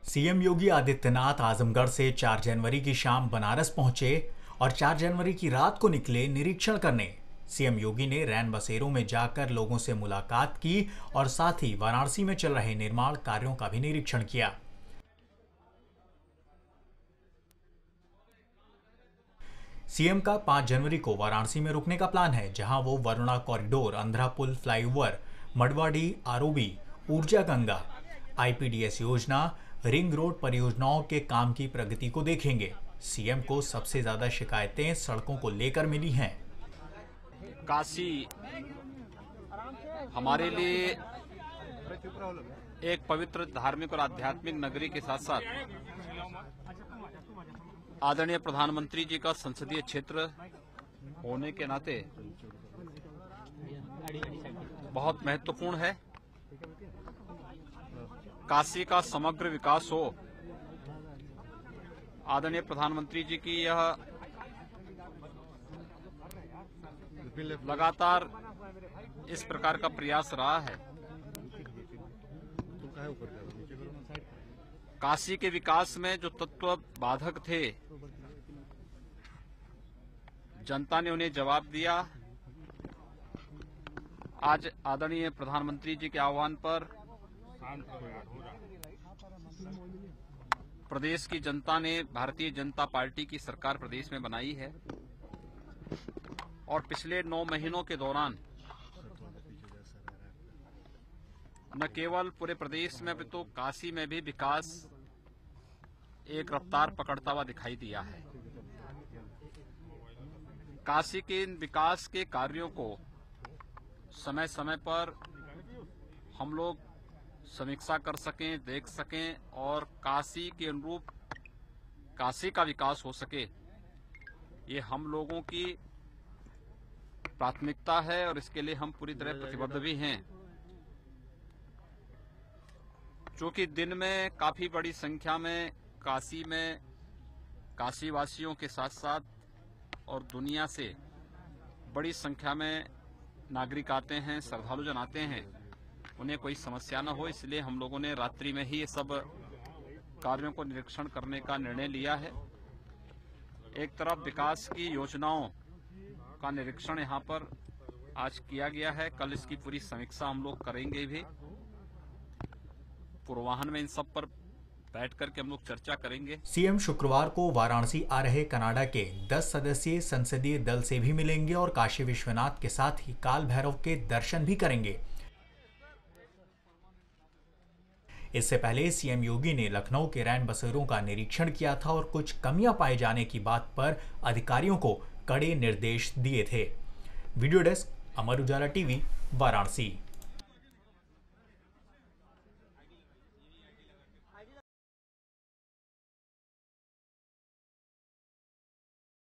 CM Yogi Adityanath Azamgarh से 4 जनवरी की शाम बनारस पहुंचे और 4 जनवरी की रात को निकले निरीक्षण करने। सीएम योगी ने रैन बसेरों में जाकर लोगों से मुलाकात की और साथ ही वाराणसी में चल रहे निर्माण कार्यों का भी निरीक्षण किया। सीएम का 5 जनवरी को वाराणसी में रुकने का प्लान है, जहां वो वरुणा कॉरिडोर, अंधरा पुल flyover, Madwadi ROB, Urja Ganga, IPDS योजना, रिंग रोड परियोजनाओं के काम की प्रगति को देखेंगे। सीएम को सबसे ज्यादा शिकायतें सड़कों को लेकर मिली हैं। काशी हमारे लिए एक पवित्र धार्मिक और आध्यात्मिक नगरी के साथ साथ आदरणीय प्रधानमंत्री जी का संसदीय क्षेत्र होने के नाते बहुत महत्वपूर्ण है। काशी का समग्र विकास हो, आदरणीय प्रधानमंत्री जी की यह लगातार इस प्रकार का प्रयास रहा है। काशी के विकास में जो तत्व बाधक थे, जनता ने उन्हें जवाब दिया। आज आदरणीय प्रधानमंत्री जी के आह्वान पर प्रदेश की जनता ने भारतीय जनता पार्टी की सरकार प्रदेश में बनाई है और पिछले 9 महीनों के दौरान न केवल पूरे प्रदेश में तो काशी में भी विकास एक रफ्तार पकड़ता हुआ दिखाई दिया है। काशी के इन विकास के कार्यों को समय समय पर हम लोग समीक्षा कर सकें, देख सकें और काशी के अनुरूप काशी का विकास हो सके, ये हम लोगों की प्राथमिकता है और इसके लिए हम पूरी तरह प्रतिबद्ध भी हैं। क्योंकि दिन में काफी बड़ी संख्या में काशी वासियों के साथ साथ और दुनिया से बड़ी संख्या में नागरिक आते हैं, श्रद्धालुजन आते हैं, उन्हें कोई समस्या न हो, इसलिए हम लोगों ने रात्रि में ही ये सब कार्यों को निरीक्षण करने का निर्णय लिया है। एक तरफ विकास की योजनाओं का निरीक्षण यहाँ पर आज किया गया है, कल इसकी पूरी समीक्षा हम लोग करेंगे भी। पूर्वाह्न में इन सब पर बैठ करके हम लोग चर्चा करेंगे। सीएम शुक्रवार को वाराणसी आ रहे कनाडा के 10 सदस्यीय संसदीय दल से भी मिलेंगे और काशी विश्वनाथ के साथ ही काल भैरव के दर्शन भी करेंगे। इससे पहले सीएम योगी ने लखनऊ के रैन बसेरों का निरीक्षण किया था और कुछ कमियां पाए जाने की बात पर अधिकारियों को कड़े निर्देश दिए थे। Video desk, Amar Ujala TV, Varanasi.